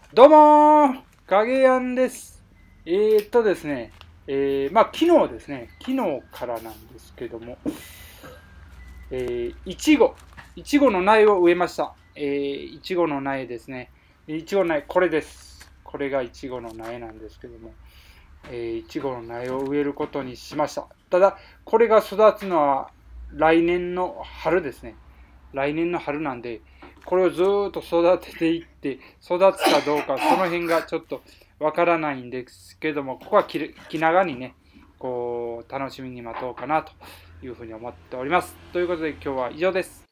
どうもー、影やんです。ですね、昨日ですね、昨日からなんですけども、いちごの苗を植えました。いちごの苗ですね。いちごの苗、これです。これがいちごの苗なんですけども、いちごの苗を植えることにしました。ただ、これが育つのは来年の春ですね。来年の春なんで、これをずーっと育てていって、育つかどうか、その辺がちょっとわからないんですけども、ここは気長にね、こう、楽しみに待とうかなというふうに思っております。ということで今日は以上です。